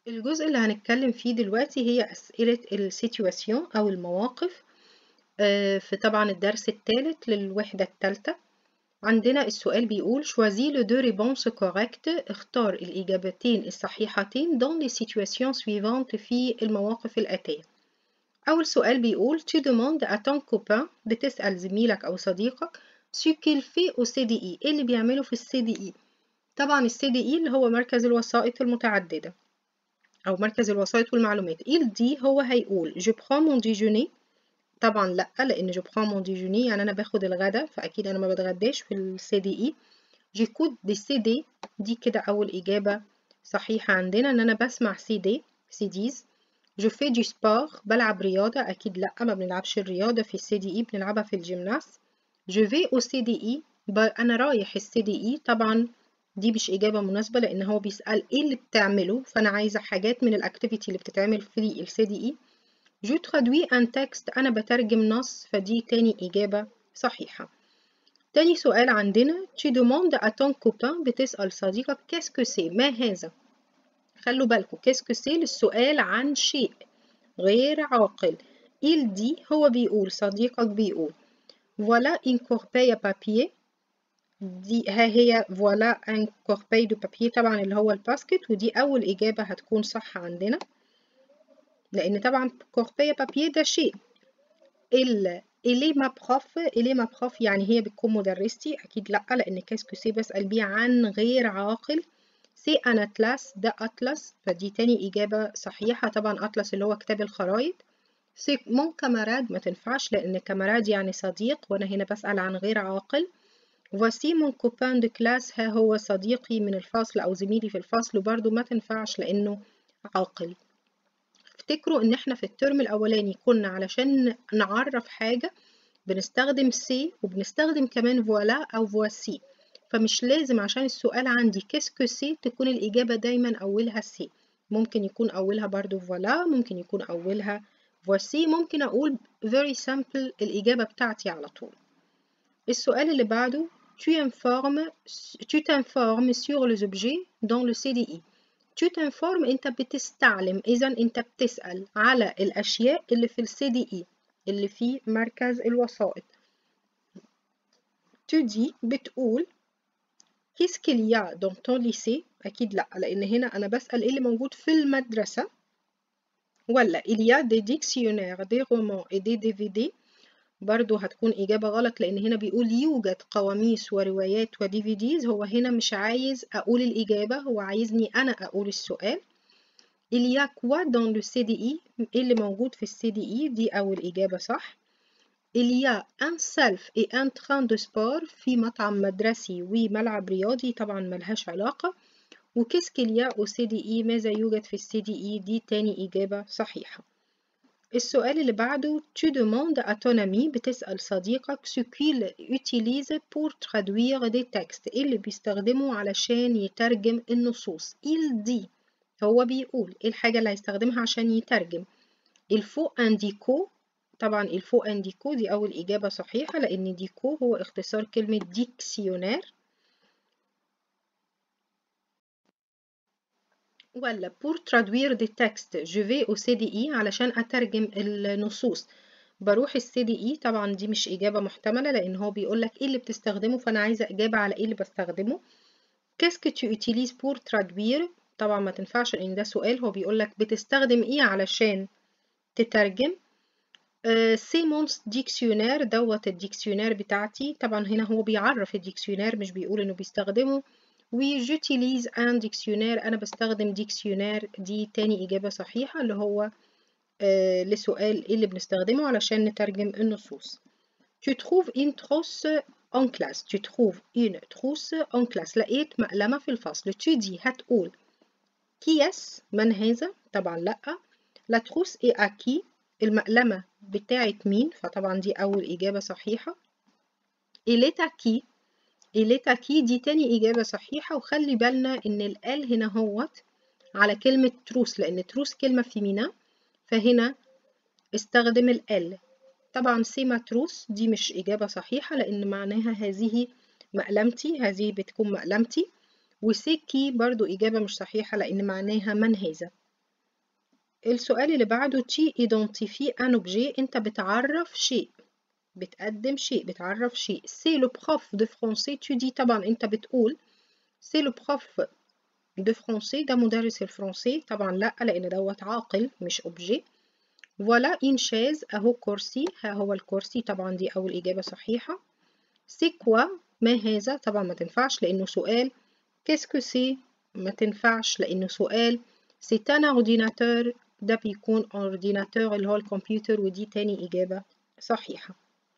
الجزء اللي هنتكلم فيه دلوقتي هي أسئلة السيتواسيون أو المواقف في طبعا الدرس الثالث للوحدة الثالثة. عندنا السؤال بيقول choisis les deux réponses correctes، اختار الإجابتين الصحيحتين dans les situations suivantes في المواقف الآتية. أول سؤال بيقول tu demandes à ton copain، بتسأل زميلك أو صديقك ce qu'il fait au CDI، إيه اللي بيعمله في الCDI. طبعا الCDI اللي هو مركز الوسائط المتعددة أو مركز الوسائط والمعلومات. il dit هو هيقول je prends mon déjeuner، طبعا لأ، لأن je prends mon déjeuner يعني أنا باخد الغدا، فأكيد أنا ما بتغداش في الCDI. j'écoute des CD، دي كده أول إجابة صحيحة عندنا إن أنا بسمع CDs. je fais du sport، بلعب رياضة، أكيد لأ ما بنلعبش الرياضة في الCDI، بنلعبها في الجيمناست. je vais au CDI، أنا رايح الCDI، طبعا دي مش إجابة مناسبة لأن هو بيسأل إيه اللي بتعمله، فأنا عايزة حاجات من الأكتيفيتي اللي بتتعمل في الCDI. je traduis un texte، أنا بترجم نص، فدي تاني إجابة صحيحة. تاني سؤال عندنا tu demandes à ton copain، بتسأل صديقك qu'est-ce que c'est، ما هذا. خلوا بالكم qu'est-ce que c'est للسؤال عن شيء غير عاقل. il dit هو بيقول، صديقك بيقول voilà une corbeille à papier، دي ها هي voilà un corbeille de papier، طبعا اللي هو الباسكت، ودي أول إجابة هتكون صح عندنا لأن طبعا corbeille à papier ده شيء. إلي ما بخاف، إلي ما بخاف يعني هي بتكون مدرستي، أكيد لأ لأن كاسكو بسأل بيه عن غير عاقل. سي أن أتلس، ده أطلس، فدي تاني إجابة صحيحة. طبعا أطلس اللي هو كتاب الخرايط. سي مون كاماراد ما تنفعش لأن كاماراد يعني صديق وأنا هنا بسأل عن غير عاقل. voici mon copain de classe، ها هو صديقي من الفصل أو زميلي في الفصل، برضو ما تنفعش لأنه عاقل. افتكروا ان احنا في الترم الاولاني كنا علشان نعرف حاجة بنستخدم سي وبنستخدم كمان فوالا او فواسي، فمش لازم عشان السؤال عندي كيسكو سي تكون الإجابة دايما أولها سي، ممكن يكون أولها برضو فوالا، ممكن يكون أولها فواسي، ممكن أقول very simple الإجابة بتاعتي على طول. السؤال اللي بعده tu t'informes sur les objets dans le CDI. tu t'informes انت بتستعلم، اذا انت بتسأل على الاشياء اللي في الCDI اللي في مركز الوسائط. tu dis بتقول qu'est-ce qu'il y a dans ton lycée، اكيد لا لان هنا انا بسأل ايه اللي موجود في المدرسة. ولا il y a des dictionnaires des romans et des DVD، برضو هتكون إجابة غلط لأن هنا بيقول يوجد قواميس وروايات وديفيديز، هو هنا مش عايز أقول الإجابة، هو عايزني أنا أقول السؤال. il y a quoi dans le CDI، إيه اللي موجود في الCDI، دي أول إجابة صح. il y a un self et un train de sport، في مطعم مدرسي وملعب رياضي، طبعا ملهاش علاقة. وكيس qu'il y a au CDI، ماذا يوجد في الCDI، دي تاني إجابة صحيحة. السؤال اللي بعده tu demandes à ton ami، بتسأل صديقك ce qu'il utilise pour traduire des textes، إيه اللي بيستخدمه علشان يترجم النصوص. il dit هو بيقول إيه الحاجة اللي هيستخدمها عشان يترجم. il faut un dico، طبعا il faut un dico دي أول إجابة صحيحة لأن ديكو هو اختصار كلمة ديكسيونير. ولا pour traduire des textes je vais au CDI، علشان أترجم النصوص بروح الCDI، طبعا دي مش إجابة محتملة لأن هو بيقولك إيه اللي بتستخدمه، فأنا عايزة إجابة على إيه اللي بستخدمه. qu'est-ce que tu utilises pour traduire، طبعا ما تنفعش لأن ده سؤال، هو بيقولك بتستخدم إيه علشان تترجم. سي مونس ديكسيونير، دوت الديكسيونير بتاعتي، طبعا هنا هو بيعرف الديكسيونير مش بيقول إنه بيستخدمه. وجوتيليز ان ديكسيونير، أنا بستخدم ديكسيونير، دي تاني إجابة صحيحة اللي هو لسؤال إيه اللي بنستخدمه علشان نترجم النصوص. tu trouves une trousse en classe، tu trouves une trousse en classe، لقيت مقلمة في الفصل. tu dis هتقول qui est، من هذا، طبعا لأ. la trousse est à qui، المقلمة بتاعت مين، فطبعا دي أول إجابة صحيحة. il est à qui، il est à qui دي تاني إجابة صحيحة. وخلي بالنا إن ال هنا هوت على كلمة تروس لأن تروس كلمة فيمينا، فهنا استخدم ال. طبعا سي ماتروس دي مش إجابة صحيحة لأن معناها هذه مقلمتي، هذه بتكون مقلمتي. وسيكي برضو إجابة مش صحيحة لأن معناها من هذا. السؤال اللي بعده تي identifie un objet، انت بتعرف شيء، بتقدم شيء، بتعرف شيء. سي لو بروف دو فرونسي تو دي، طبعا انت بتقول سي لو بروف دو فرونسي، ده مدرس الفرنسي، طبعا لا لان دوت عاقل مش اوبجي. فوالا اون شاز، اهو كرسي، ها هو الكرسي، طبعا دي اول اجابه صحيحه. سي كوا، ما هذا، طبعا ما تنفعش لانه سؤال. كيسكو سي، ما تنفعش لانه سؤال. سي ان اورديناتور، ده بيكون اورديناتور اللي هو الكمبيوتر، ودي تاني اجابه صحيحه.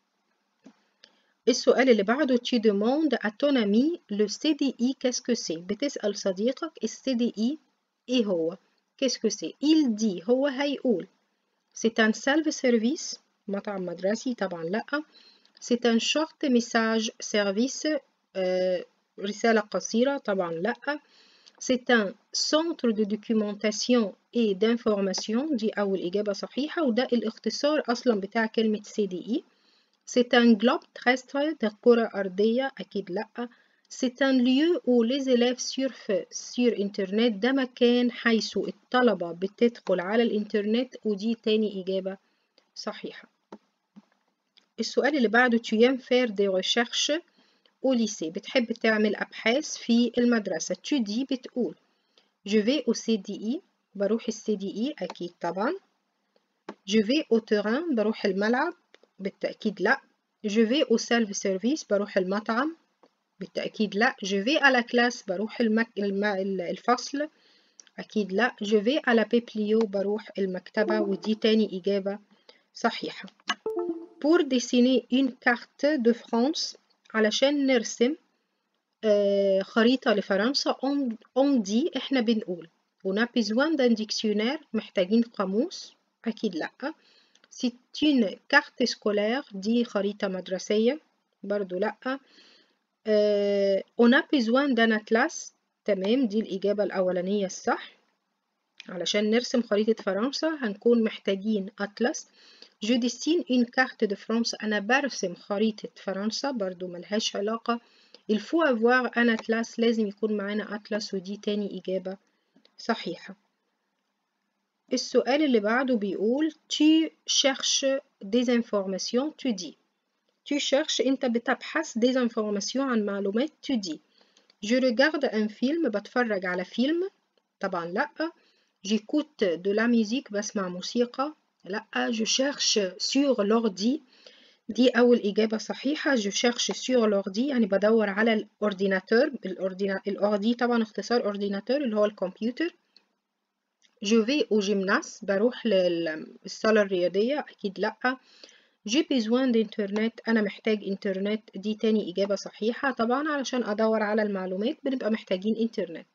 السؤال اللي بعده tu demandes à ton ami le CDI qu'est-ce que c'est، بتسأل صديقك ال CDI ايه هو، qu'est-ce que c'est. il dit، هو هيقول c'est un self service، مطعم مدرسي، طبعا لا. c'est un short message service، رسالة قصيرة، طبعا لا. c'est un centre de documentation et d'information، دي أول إجابة صحيحة، وده الاختصار أصلا بتاع كلمة CDI. c'est un globe terrestre، ده كرة أرضية، أكيد لأ. c'est un lieu où les élèves surfent sur internet، ده مكان حيث الطلبة بتدخل على الإنترنت، ودي تاني إجابة صحيحة. السؤال اللي بعده tu aimes faire des recherches au lycée، بتحب تعمل أبحاث في المدرسة. tu dis، بتقول je vais au CDI، بروح الCDI، أكيد طبعا. je vais au terrain، بروح الملعب، بالتأكيد لأ. je vais au self service، بروح المطعم، بالتأكيد لأ. je vais à la classe، بروح الفصل، أكيد لأ. je vais à la biblio، بروح المكتبة، ودي تاني إجابة صحيحة. pour dessiner une carte de France، علشان نرسم خريطة لفرنسا. on dit، إحنا بنقول on a besoin d'un dictionnaire، محتاجين قاموس، أكيد لأ. c'est une carte scolaire، دي خريطة مدرسية، برضو لأ. on a besoin d'un atlas، تمام، دي الإجابة الأولانية الصح. علشان نرسم خريطة فرنسا هنكون محتاجين أطلس. je dessine une carte de France، أنا برسم خريطة فرنسا، برضو ملهاش علاقة. il faut avoir un atlas، لازم يكون معانا أطلس، ودي تاني إجابة صحيحة. السؤال اللي بعده بيقول tu cherches des informations، tu dis tu cherches، انت بتبحث des informations، عن معلومات. tu dis je regarde un film، بتفرج على فيلم، طبعا لا. j'écoute de la musique، بسمع موسيقى، لا. je cherche sur l'ordi، دي أول إجابة صحيحة. je cherche sur l'ordi يعني بدور على الأورديناتور، الأوردي طبعا اختصار أورديناتور اللي هو الكمبيوتر. je vais au gymnase، بروح للصالة الرياضية، أكيد لأ. j'ai besoin d'internet، أنا محتاج إنترنت، دي تاني إجابة صحيحة. طبعا علشان أدور على المعلومات بنبقى محتاجين إنترنت.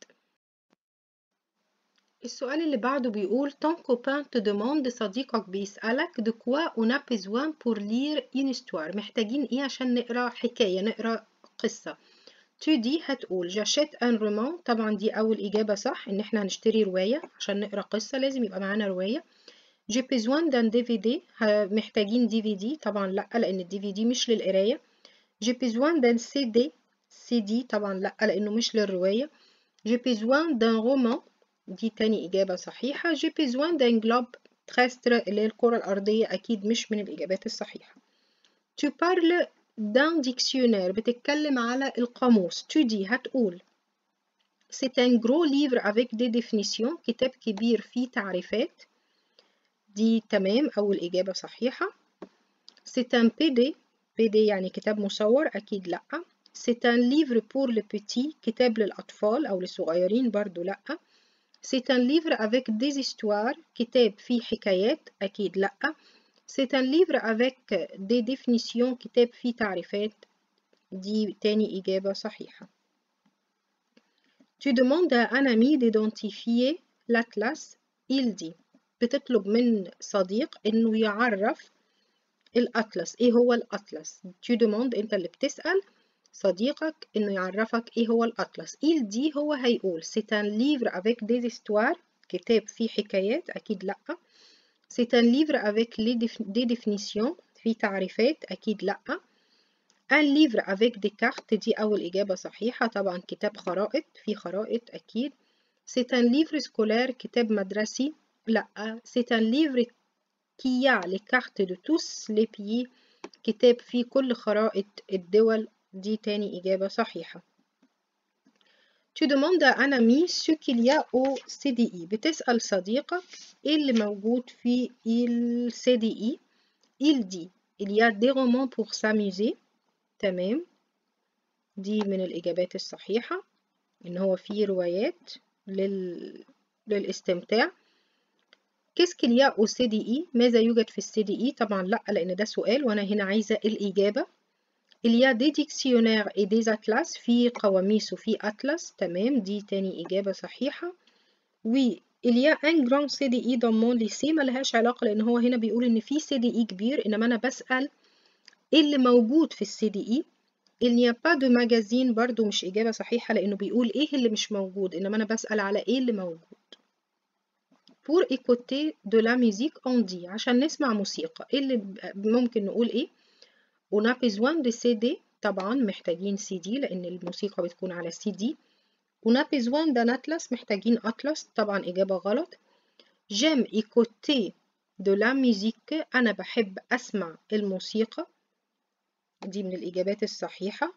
السؤال اللي بعده بيقول ton copain te demande، صديقك بيسألك de quoi on a besoin pour lire une histoire، محتاجين إيه عشان نقرأ حكاية، نقرأ قصة. tu dis، هتقول j'achète un roman، طبعا دي أول إجابة صح، إن إحنا هنشتري رواية عشان نقرأ قصة لازم يبقى معانا رواية. j'ai besoin d'un DVD، محتاجين DVD، طبعا لأ لأن DVD مش للقراية. j'ai besoin d'un CD، طبعا لأ لأنه مش للرواية. j'ai besoin d'un roman، دي تاني إجابة صحيحة. j'ai besoin d'un globe terrestre، اللي هي الكرة الأرضية، أكيد مش من الإجابات الصحيحة. tu parles d'un dictionnaire، بتتكلم على القاموس. tu dis، هتقول c'est un gros livre avec des définitions، كتاب كبير فيه تعريفات، دي تمام، أول إجابة صحيحة. c'est un PD يعني كتاب مصور، أكيد لأ. c'est un livre pour les petits، كتاب للأطفال أو للصغيرين، برضو لأ. c'est un livre avec des histoires، كتاب فيه حكايات، أكيد لأ. c'est un livre avec des définitions، كتاب فيه تعريفات، دي تاني إجابة صحيحة. tu demandes à un ami d'identifier l'atlas، il dit، بتطلب من صديق إنه يعرف الأطلس، إيه هو الأطلس. tu demandes، أنت اللي بتسأل صديقك إنه يعرفك إيه هو الأطلس. il dit، هو هيقول c'est un livre avec des histoires، كتاب فيه حكايات، أكيد لأ. c'est un livre avec des définitions، فيه تعريفات، أكيد لأ. un livre avec des cartes، دي أول إجابة صحيحة، طبعا كتاب خرائط، فيه خرائط، أكيد. c'est un livre scolaire، كتاب مدرسي، لأ. c'est un livre qui a les cartes de tous les pays. كتاب فيه كل خرائط الدول. دي تاني إجابة صحيحة. Tu demandes à un ami ce qu'il y a au CDI. بتسأل صديقك إيه اللي موجود في ال CDI. Il dit il y a des romans pour s'amuser. تمام. دي من الإجابات الصحيحة. إن هو فيه روايات للاستمتاع. Qu'est-ce qu'il y a au CDI؟ ماذا يوجد في الCDI؟ طبعا لأ، لأن ده سؤال وأنا هنا عايزة الإجابة. Il y a des dictionnaires et des atlas. في قواميس وفي أطلس. تمام. دي تاني إجابة صحيحة. Oui il y a un grand CDI dans mon lycée. ملهاش علاقة لأن هو هنا بيقول إن في CDI كبير، إنما أنا بسأل إيه اللي موجود في الCDI. Il n'y a pas de magazine برضو مش إجابة صحيحة لأنه بيقول إيه اللي مش موجود، إنما أنا بسأل على إيه اللي موجود. Pour écouter de la musique on dit. عشان نسمع موسيقى إيه اللي ممكن نقول إيه؟ On a besoin de CD. طبعا محتاجين CD لأن الموسيقى بتكون على CD. On a besoin d'un atlas. محتاجين أطلس. طبعا إجابة غلط. J'aime écouter de la musique. أنا بحب أسمع الموسيقى. دي من الإجابات الصحيحة.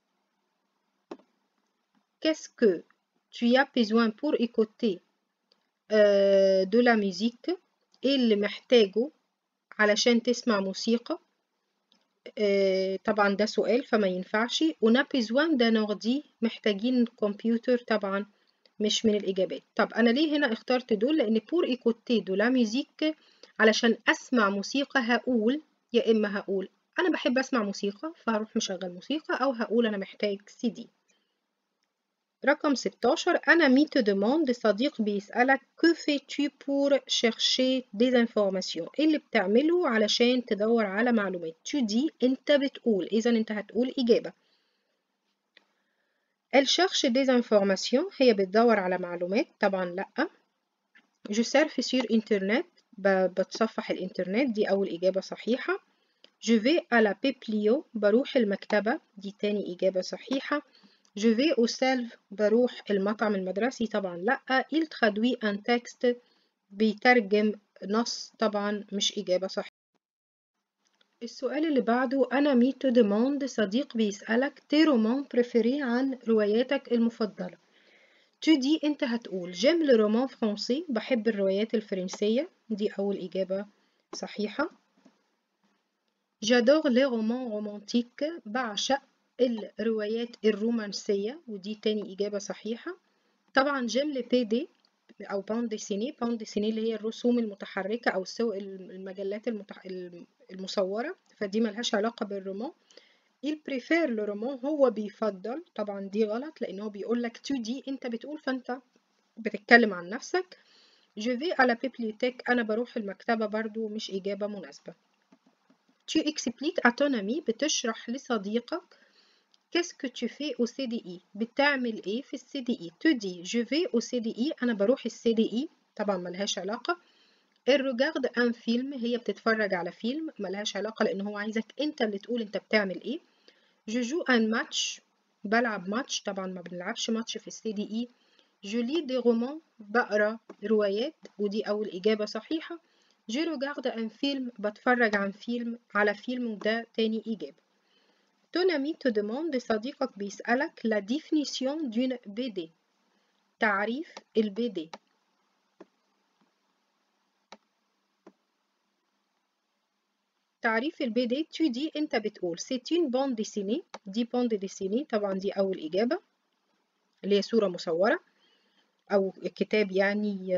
Qu'est-ce que tu as besoin pour écouter de la musique؟ إيه اللي محتاجه علشان تسمع موسيقى؟ طبعا ده سؤال فما ينفعش. On a besoin d'un ordi. محتاجين كمبيوتر. طبعا مش من الإجابات. طب أنا ليه هنا اخترت دول؟ لأن pour écouter de la musique علشان أسمع موسيقى هقول يا إما هقول أنا بحب أسمع موسيقى فهروح مشغل موسيقى، أو هقول أنا محتاج CD. رقم 16 أنا مي te demande. صديق بيسألك que fais-tu pour chercher des informations؟ إيه اللي بتعمله علشان تدور على معلومات؟ tu dis أنت بتقول، إذا أنت هتقول إجابة. elle cherche des informations. هي بتدور على معلومات. طبعا لأ. je surfe sur internet. بتصفح الإنترنت. دي أول إجابة صحيحة. je vais à la bibliothèque. بروح المكتبة. دي تاني إجابة صحيحة. Je vais au self. بروح المطعم المدرسي. طبعا لأ. il traduit un texte. بيترجم نص. طبعا مش إجابة صحيحة. السؤال اللي بعده أنا مي te demande. صديق بيسألك tes romans préférés عن رواياتك المفضلة. tu dis أنت هتقول j'aime le roman français. بحب الروايات الفرنسية. دي أول إجابة صحيحة. j'adore les romans romantiques. بعشق الروايات الرومانسية. ودي تاني إجابة صحيحة. طبعا جيم لي بي دي أو باند ديسيني. باند ديسيني اللي هي الرسوم المتحركة أو المجلات المصورة، فدي ملهاش علاقة بالرومان. il préfère le roman. هو بيفضل. طبعا دي غلط لأنه بيقولك تو دي أنت بتقول، فأنت بتتكلم عن نفسك. je vais à la bibliothèque. أنا بروح المكتبة. برضو مش إجابة مناسبة. tu expliques à ton ami. بتشرح لصديقك qu'est-ce que tu fais au CDI؟ بتعمل ايه في الCDI؟ tu dis je vais au CDI. انا بروح الCDI. طبعا ملهاش علاقة. elle regarde un film. هي بتتفرج على فيلم. ملهاش علاقة لان هو عايزك انت اللي تقول انت بتعمل ايه. je joue un match. بلعب ماتش. طبعا ما بنلعبش ماتش في الCDI. je lis des romans. بقرا روايات. ودي اول اجابة صحيحة. je regarde un film. بتفرج على فيلم. وده تاني اجابة. ton ami te demande. صديقك بيسألك la définition d'une BD. تعريف الBD. تعريف الBD tu dis أنت بتقول c'est une bande dessinée. دي bande dessinée. طبعا دي أول إجابة اللي هي صورة مصورة أو كتاب يعني.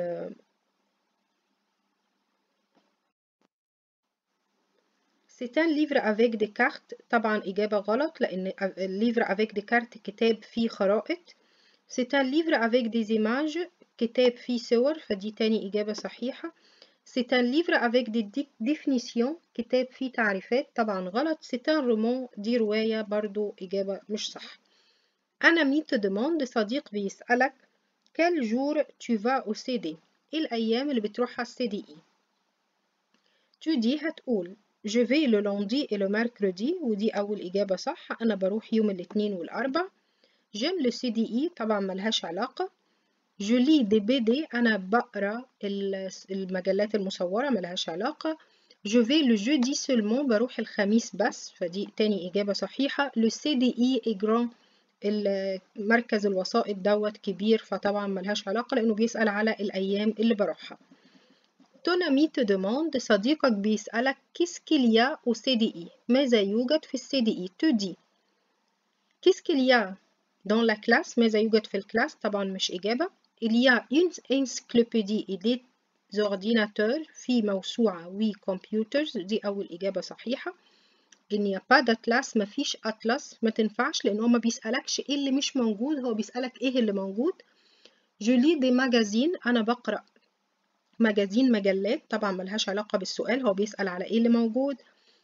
c'est un livre avec des cartes. طبعا إجابة غلط لأن livre avec des cartes كتاب فيه خرائط. c'est un livre avec des images. كتاب فيه صور. فدي تاني إجابة صحيحة. c'est un livre avec des définitions. كتاب فيه تعريفات. طبعا غلط. c'est un roman. دي رواية. برضو إجابة مش صح. أنا مي te demande. صديق بيسألك quel jour tu vas au CD؟ إيه الأيام اللي بتروحها الCDI؟ tu dis هتقول je vais le lundi et le mercredi. ودي أول إجابة صح. أنا بروح يوم الاثنين والأربع. j'aime le CDI. طبعا ملهاش علاقة. Je lis des BD أنا بقرأ المجلات المصورة ملهاش علاقة. Je vais le jeudi seulement بروح الخميس بس، فدي تاني إجابة صحيحة. Le CDI est grand مركز الوسائط دوت كبير، فطبعا ملهاش علاقة لأنه بيسأل على الأيام اللي بروحها. Ton ami te demande صديقك بيسألك qu'est-ce qu'il y a au CDI ماذا يوجد في الCDI. te dit qu'est-ce qu'il y a dans la classe ماذا يوجد في الكلاس، طبعا مش إجابة. il y a une encyclopédie et des ordinateurs في موسوعة و computers دي أول إجابة صحيحة. il n'y a pas d'atlas مفيش أطلس ما تنفعش لأن هو ما بيسألكش إيه اللي مش موجود، هو بيسألك إيه اللي موجود. je lis des magazines أنا بقرأ مجلات، طبعا ملهاش علاقة بالسؤال، هو بيسأل على إيه اللي موجود.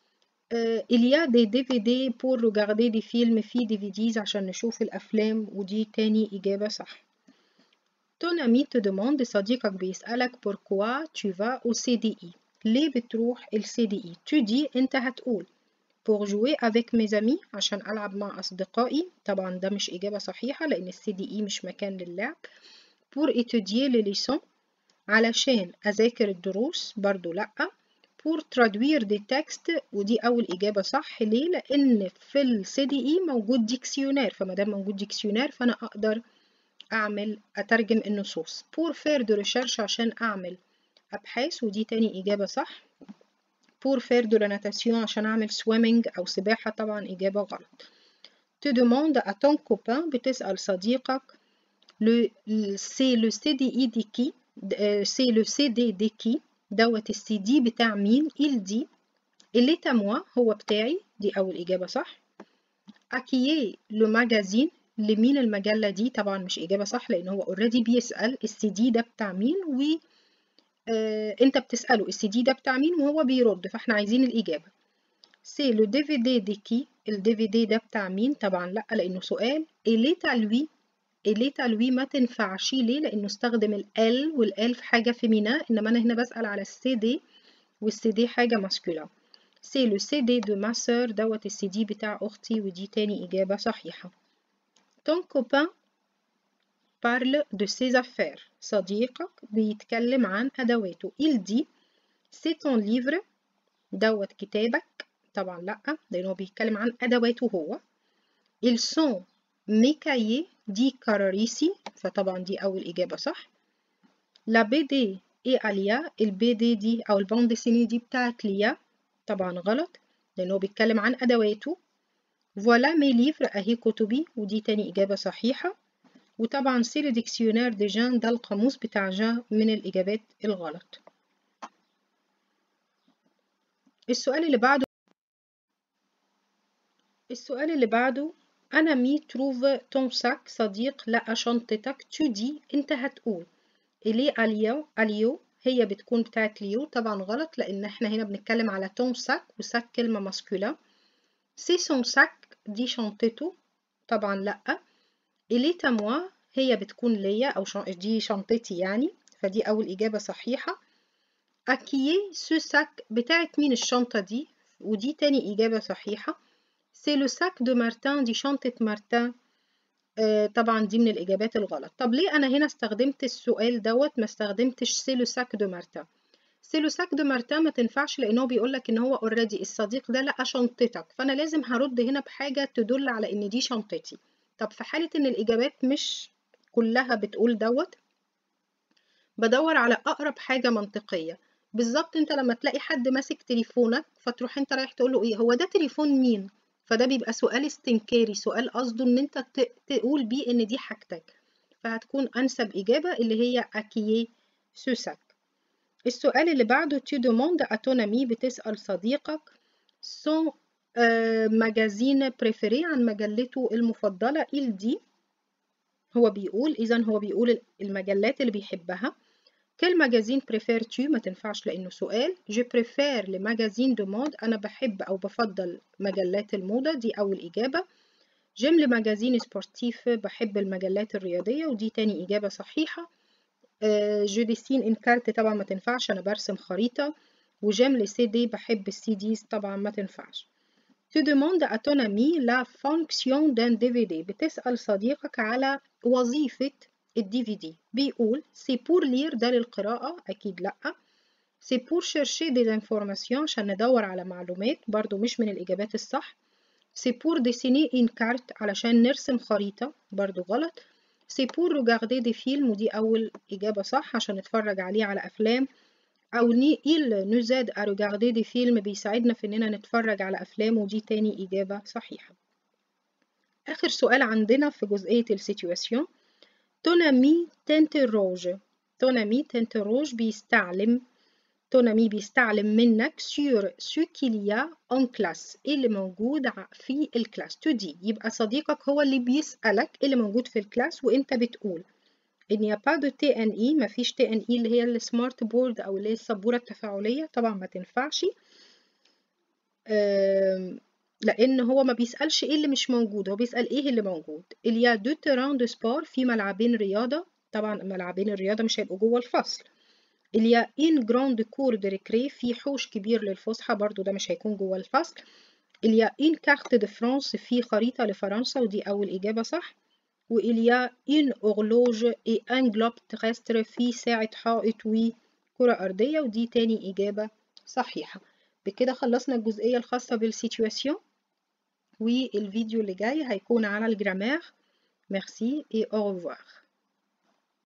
il y a des DVD pour regarder des films في DVDs عشان نشوف الأفلام، ودي تاني إجابة صح. ton ami te demande صديقك بيسألك pourquoi tu vas au CDI ليه بتروح ال CDI. tu dis أنت هتقول pour jouer avec mes amis عشان ألعب مع أصدقائي، طبعا ده مش إجابة صحيحة لأن ال CDI مش مكان للعب. pour étudier les leçons علشان أذاكر الدروس برضو لأ. pour traduire des textes ودي أول إجابة صح. ليه؟ لأن في ال CDI موجود ديكسيونير، فمادام موجود ديكسيونير فأنا أقدر أترجم النصوص. pour faire de recherche عشان أعمل أبحاث ودي تاني إجابة صح. pour faire de la natation عشان أعمل swimming أو سباحة، طبعا إجابة غلط. te demande à ton copain بتسأل صديقك c'est le CDI de qui c'est le CD de qui دوت السي دي بتاع مين. il dit il est à moi هو بتاعي، دي أول إجابة صح. à qui est le magazine لمين المجلة دي، طبعا مش إجابة صح لأن هو already بيسأل السي دي ده بتاع مين أنت بتسأله السي دي ده بتاع مين وهو بيرد، فإحنا عايزين الإجابة. c'est le DVD de qui ال DVD ده بتاع مين، طبعا لأ لأنه سؤال. il est à lui ما تنفعش ليه؟ لأنه استخدم ال والال في حاجة فيمينا، إنما أنا هنا بسأل على السي دي والسي دي حاجة ماسكولا. سي لو سي دي دو ما سور دوت السي دي بتاع أختي، ودي تاني إجابة صحيحة. ton copain parle de ses affaires صديقك بيتكلم عن أدواته. il dit c'est ton livre دوت كتابك، طبعا لأ لأنه بيتكلم عن أدواته هو. ils sont mes cahiers دي كراريسي، فطبعا دي أول إجابة صح. la BD et Alia البي دي دي أو الباند سيني دي بتاعت ليا، طبعا غلط لأنه بيتكلم عن أدواته. voilà mes livres أهي كتبي، ودي تاني إجابة صحيحة. وطبعا سي لو ديكسيونير دي جان ده القاموس بتاع جان من الإجابات الغلط. السؤال اللي بعده أنا مي تروف تون ساك صديق لقى شنطتك. تودي أنت هتقول إلي أليو هي بتكون بتاعت ليو، طبعا غلط لأن احنا هنا بنتكلم على تون ساك وساك كلمة ماسكولا. سي سون ساك دي شنطته، طبعا لأ. إلي تاموا هي بتكون ليا أو دي شنطتي يعني، فدي أول إجابة صحيحة. أكيي سو ساك بتاعت مين الشنطة دي، ودي تاني إجابة صحيحة. سي لو ساك دو مارتان دي شنطة مارتان، طبعا دي من الإجابات الغلط. طب ليه أنا هنا استخدمت السؤال دوت ما استخدمتش سي لو ساك دو مارتان؟ سي لو ساك دو مارتان ما تنفعش لأنه بيقولك إن هو اوريدي الصديق ده لقى شنطتك، فأنا لازم هرد هنا بحاجة تدل على إن دي شنطتي. طب في حالة إن الإجابات مش كلها بتقول دوت، بدور على أقرب حاجة منطقية. بالظبط أنت لما تلاقي حد ماسك تليفونك فتروح أنت رايح تقوله إيه هو ده تليفون مين، فده بيبقى سؤال استنكاري، سؤال قصده إن أنت تقول بيه إن دي حاجتك، فهتكون أنسب إجابة اللي هي أكيي سوساك. السؤال اللي بعده tu demandes à ton ami بتسأل صديقك son magazine préféré عن مجلته المفضلة. il dit هو بيقول، إذن هو بيقول المجلات اللي بيحبها. quel magazine préfères-tu ما تنفعش لأنه سؤال. je préfère les magazines de mode أنا بحب أو بفضل مجلات الموضة، دي أول إجابة. j'aime les magazines sportifs بحب المجلات الرياضية، ودي تاني إجابة صحيحة. je dessine une carte طبعا ما تنفعش أنا برسم خريطة. وجيم les CD بحب السي ديز، طبعا ما تنفعش. tu demandes à ton ami la fonction d'un DVD بتسأل صديقك على وظيفة الدي في دي. بيقول سي بور لير ده للقراءة، أكيد لأ. سي بور شيرشي دي انفورماسيون عشان ندور على معلومات، برضو مش من الإجابات الصح. سي بور ديسيني ان كارت علشان نرسم خريطة، برضو غلط. سي بور ريغاردي دي فيلم، ودي أول إجابة صح عشان نتفرج عليه على أفلام. أو il nous aide à regarder des films، بيساعدنا في إننا نتفرج على أفلام، ودي تاني إجابة صحيحة. آخر سؤال عندنا في جزئية السيتواسيون. ton ami t'interroge. ton ami t'interroge بيستعلم، ton ami بيستعلم منك sur ce qu'il y a en classe، إيه اللي موجود في الكلاس. to دي يبقى صديقك هو اللي بيسألك إيه اللي موجود في الكلاس، وإنت بتقول il n'y a pas de TNE، مفيش TNE اللي هي السمارت بورد أو اللي هي السبورة التفاعلية، طبعا ما تنفعش، لأن هو ما بيسألش إيه اللي مش موجود، هو بيسأل إيه اللي موجود. il y a deux terrains de sport، في ملعبين رياضة، طبعا ملعبين الرياضة مش هيبقوا جوه الفصل. il y a une grande cour de récré، في حوش كبير للفسحة، برضو ده مش هيكون جوه الفصل. il y a une carte de France، في خريطة لفرنسا، ودي أول إجابة صح. و il y a une horloge et un globe terrestre، في ساعة حائط وكرة أرضية، ودي تاني إجابة صحيحة. بكده خلصنا الجزئية الخاصة بالسيتواسيون، والفيديو اللي جاي هيكون على الجرامير. Merci et au revoir.